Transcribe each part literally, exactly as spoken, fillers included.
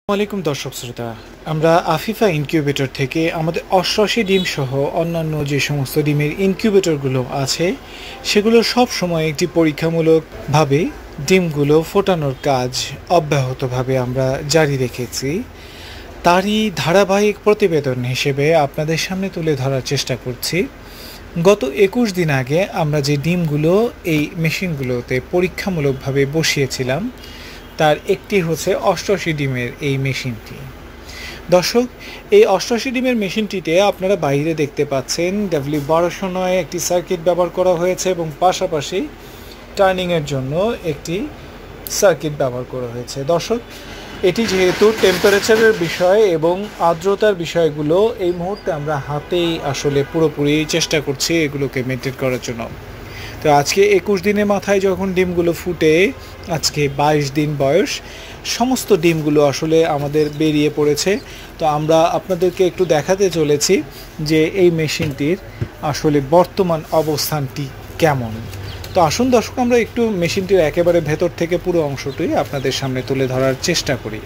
আসসালামু দর্শক শ্রোতা, আমরা আফিফা ইনকিউবেটর থেকে আমাদের অষ্টআশি ডিম সহ অন্যান্য যে সমস্ত ডিমের ইনকিউবেটরগুলো আছে সেগুলো সব সময় একটি পরীক্ষামূলকভাবে ডিমগুলো ফোটানোর কাজ অব্যাহতভাবে আমরা জারি রেখেছি। তারই ধারাবাহিক প্রতিবেদন হিসেবে আপনাদের সামনে তুলে ধরার চেষ্টা করছি। গত একুশ দিন আগে আমরা যে ডিমগুলো এই মেশিনগুলোতে পরীক্ষামূলকভাবে বসিয়েছিলাম তার একটি হচ্ছে অষ্টআশি ডিমের এই মেশিনটি। দর্শক, এই অষ্টআশি ডিমের মেশিনটিতে আপনারা বাইরে দেখতে পাচ্ছেন ডাব্লিউ বারোশো নয় একটি সার্কিট ব্যবহার করা হয়েছে এবং পাশাপাশি টার্নিংয়ের জন্য একটি সার্কিট ব্যবহার করা হয়েছে। দর্শক, এটি যেহেতু টেম্পারেচারের বিষয় এবং আর্দ্রতার বিষয়গুলো এই মুহূর্তে আমরা হাতেই আসলে পুরোপুরি চেষ্টা করছি এগুলোকে মেনটেন করার জন্য। তো আজকে একুশ দিনের মাথায় যখন ডিমগুলো ফুটে আজকে বাইশ দিন বয়স, সমস্ত ডিমগুলো আসলে আমাদের বেরিয়ে পড়েছে। তো আমরা আপনাদেরকে একটু দেখাতে চলেছি যে এই মেশিনটির আসলে বর্তমান অবস্থানটি কেমন। তো আসুন দর্শক, আমরা একটু মেশিনটির একেবারে ভেতর থেকে পুরো অংশটি আপনাদের সামনে তুলে ধরার চেষ্টা করি।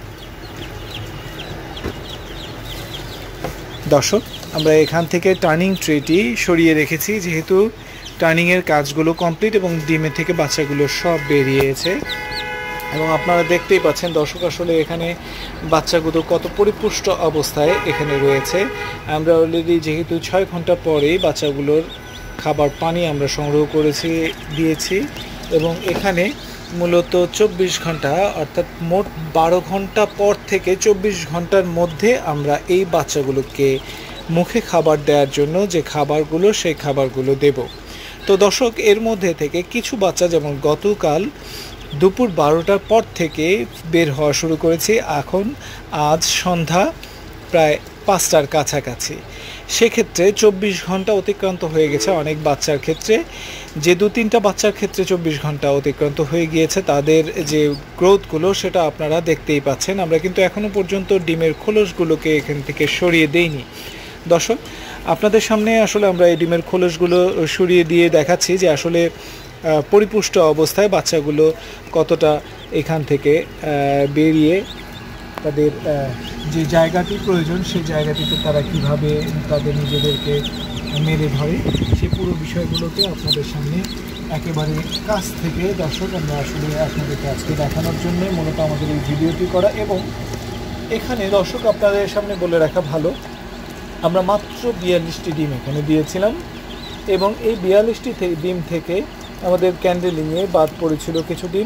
দর্শক, আমরা এখান থেকে টার্নিং ট্রেটি সরিয়ে রেখেছি যেহেতু টার্নিংয়ের কাজগুলো কমপ্লিট এবং ডিমের থেকে বাচ্চাগুলো সব বেরিয়েছে এবং আপনারা দেখতেই পাচ্ছেন দর্শক আসলে এখানে বাচ্চাগুলো কত পরিপুষ্ট অবস্থায় এখানে রয়েছে। আমরা অলরেডি যেহেতু ছয় ঘন্টা পরেই বাচ্চাগুলোর খাবার পানি আমরা সংগ্রহ করেছি দিয়েছি এবং এখানে মূলত চব্বিশ ঘন্টা অর্থাৎ মোট বারো ঘন্টা পর থেকে চব্বিশ ঘন্টার মধ্যে আমরা এই বাচ্চাগুলোকে মুখে খাবার দেওয়ার জন্য যে খাবারগুলো সেই খাবারগুলো দেব। তো দর্শক, এর মধ্যে থেকে কিছু বাচ্চা যেমন গতকাল দুপুর বারোটার পর থেকে বের হওয়া শুরু করেছে, এখন আজ সন্ধ্যা প্রায় পাঁচটার কাছাকাছি। সেক্ষেত্রে চব্বিশ ঘন্টা অতিক্রান্ত হয়ে গেছে অনেক বাচ্চার ক্ষেত্রে। যে দু তিনটা বাচ্চার ক্ষেত্রে চব্বিশ ঘন্টা অতিক্রান্ত হয়ে গিয়েছে তাদের যে গ্রোথগুলো সেটা আপনারা দেখতেই পাচ্ছেন। আমরা কিন্তু এখনও পর্যন্ত ডিমের খোলসগুলোকে এখান থেকে সরিয়ে দেইনি। দর্শক, আপনাদের সামনে আসলে আমরা এই ডিমের খোলসগুলো সরিয়ে দিয়ে দেখাচ্ছি যে আসলে পরিপুষ্ট অবস্থায় বাচ্চাগুলো কতটা এখান থেকে বেরিয়ে তাদের যে জায়গাটি প্রয়োজন সেই জায়গাটিতে তারা কিভাবে তাদের নিজেদেরকে মেরে ধরে সেই পুরো বিষয়গুলোকে আপনাদের সামনে একেবারে কাছ থেকে দর্শক আমরা আসলে আপনাদেরকে আজকে দেখানোর জন্য মূলত আমাদের এই ভিডিওটি করা। এবং এখানে দর্শক আপনাদের সামনে বলে রাখা ভালো, আমরা মাত্র বিয়াল্লিশটি ডিম এখানে দিয়েছিলাম এবং এই বিয়াল্লিশটি ডিম থেকে আমাদের ক্যান্ডেলিংয়ে বাদ পড়েছিল কিছু ডিম,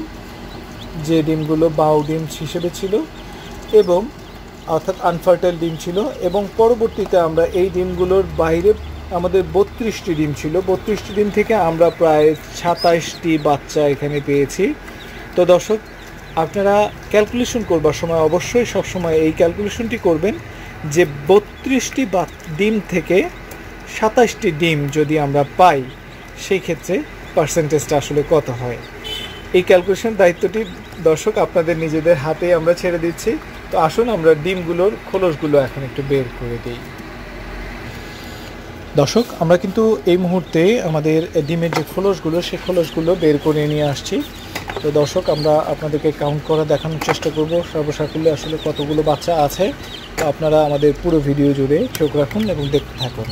যে ডিমগুলো বাউ ডিম হিসেবে ছিল এবং অর্থাৎ আনফার্টাইল ডিম ছিল। এবং পরবর্তীতে আমরা এই ডিমগুলোর বাইরে আমাদের বত্রিশটি ডিম ছিল, বত্রিশটি ডিম থেকে আমরা প্রায় সাতাইশটি বাচ্চা এখানে পেয়েছি। তো দর্শক, আপনারা ক্যালকুলেশন করবার সময় অবশ্যই সবসময় এই ক্যালকুলেশনটি করবেন যে বত্রিশটি ডিম থেকে সাতাশটি ডিম যদি আমরা পাই সেই ক্ষেত্রে পার্সেন্টেজটা আসলে কত হয়। এই ক্যালকুলেশন দায়িত্বটি দর্শক আপনাদের নিজেদের হাতে আমরা ছেড়ে দিচ্ছি। তো আসুন আমরা ডিমগুলোর খোলসগুলো এখন একটু বের করে দিই। দর্শক, আমরা কিন্তু এই মুহূর্তে আমাদের ডিমের যে খোলসগুলো সেই খোলসগুলো বের করে নিয়ে আসছি। তো দর্শক, আমরা আপনাদেরকে কাউন্ট করা দেখানোর চেষ্টা করব সর্বসাকুল্যে আসলে কতগুলো বাচ্চা আছে। তো আপনারা আমাদের পুরো ভিডিও জুড়ে চোখ রাখুন এবং দেখতে থাকুন।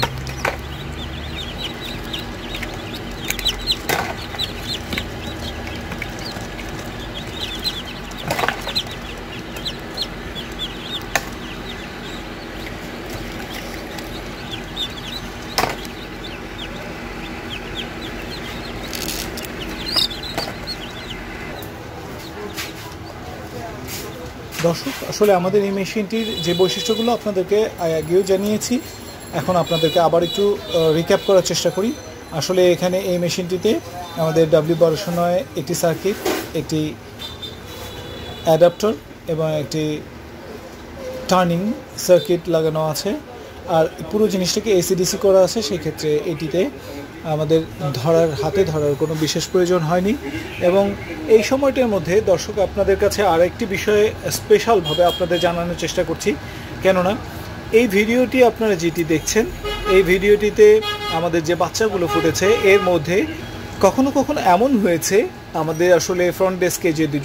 দর্শক, আসলে আমাদের এই মেশিনটির যে বৈশিষ্ট্যগুলো আপনাদেরকে আগেও জানিয়েছি, এখন আপনাদেরকে আবার একটু রিক্যাপ করার চেষ্টা করি। আসলে এখানে এই মেশিনটিতে আমাদের ডাব্লিউ বারোশো নয় একটি সার্কিট, একটি অ্যাডাপ্টার এবং একটি টার্নিং সার্কিট লাগানো আছে। আর পুরো জিনিসটাকে এসিডিসি করা আছে, সেই ক্ষেত্রে এটিতে আমাদের ধরার হাতে ধরার কোনো বিশেষ প্রয়োজন হয়নি। এবং এই সময়টার মধ্যে দর্শক আপনাদের কাছে আরেকটি বিষয়ে স্পেশালভাবে আপনাদের জানানোর চেষ্টা করছি, কেননা এই ভিডিওটি আপনারা যেটি দেখছেন এই ভিডিওটিতে আমাদের যে বাচ্চাগুলো ফুটেছে এর মধ্যে কখনো কখনো এমন হয়েছে আমাদের আসলে ফ্রন্ট ডেস্কে যে দুজন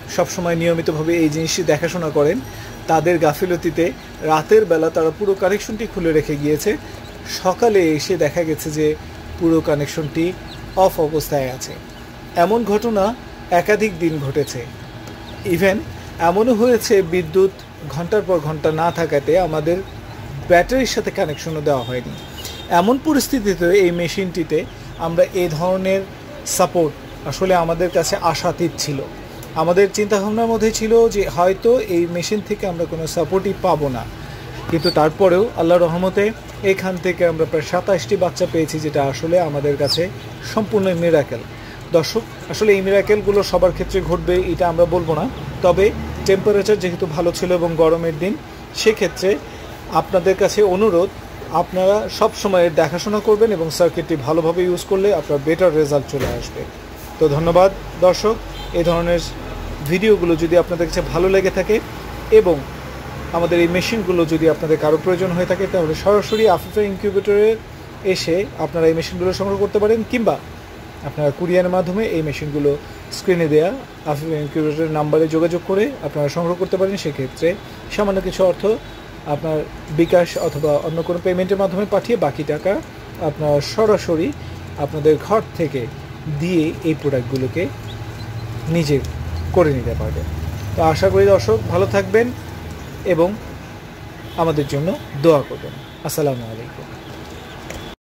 সবসময় নিয়মিতভাবে এই জিনিসটি দেখাশোনা করেন, তাদের গাফিলতিতে রাতের বেলা তারা পুরো কানেকশনটি খুলে রেখে গিয়েছে। সকালে এসে দেখা গেছে যে পুরো কানেকশনটি অফ অবস্থায় আছে। এমন ঘটনা একাধিক দিন ঘটেছে। ইভেন এমনও হয়েছে বিদ্যুৎ ঘন্টার পর ঘন্টা না থাকাতে আমাদের ব্যাটারির সাথে কানেকশনও দেওয়া হয়নি। এমন পরিস্থিতিতে এই মেশিনটিতে আমরা এই ধরনের সাপোর্ট আসলে আমাদের কাছে আশাতীত ছিল। আমাদের চিন্তাভাবনার মধ্যে ছিল যে হয়তো এই মেশিন থেকে আমরা কোনো সাপোর্টই পাবো না, কিন্তু তারপরেও আল্লাহর রহমতে এখান থেকে আমরা প্রায় সাতাশটি বাচ্চা পেয়েছি, যেটা আসলে আমাদের কাছে সম্পূর্ণ মিরাকেল। দর্শক, আসলে এই মিরাকেলগুলো সবার ক্ষেত্রে ঘটবে এটা আমরা বলবো না, তবে টেম্পারেচার যেহেতু ভালো ছিল এবং গরমের দিন, সেক্ষেত্রে আপনাদের কাছে অনুরোধ, আপনারা সব সময় দেখাশোনা করবেন এবং সার্কিটটি ভালোভাবে ইউজ করলে আপনার বেটার রেজাল্ট চলে আসবে। তো ধন্যবাদ দর্শক। এই ধরনের ভিডিওগুলো যদি আপনাদের কাছে ভালো লেগে থাকে এবং আমাদের এই মেশিনগুলো যদি আপনাদের কারো প্রয়োজন হয়ে থাকে, তাহলে সরাসরি আফিফা ইনকিউবেটরে এসে আপনারা এই মেশিনগুলো সংগ্রহ করতে পারেন, কিংবা আপনারা কুরিয়ারের মাধ্যমে এই মেশিনগুলো স্ক্রিনে দেওয়া আফিফা ইনকিউবেটরের নাম্বারে যোগাযোগ করে আপনারা সংগ্রহ করতে পারেন। সেক্ষেত্রে সামান্য কিছু অর্থ আপনার বিকাশ অথবা অন্য কোনো পেমেন্টের মাধ্যমে পাঠিয়ে বাকি টাকা আপনারা সরাসরি আপনাদের ঘর থেকে দিয়ে এই প্রোডাক্টগুলোকে নিজে করে নিতে পারবেন। তো আশা করি দর্শক ভালো থাকবেন এবং আমাদের জন্য দোয়া করবেন। আসসালামু আলাইকুম।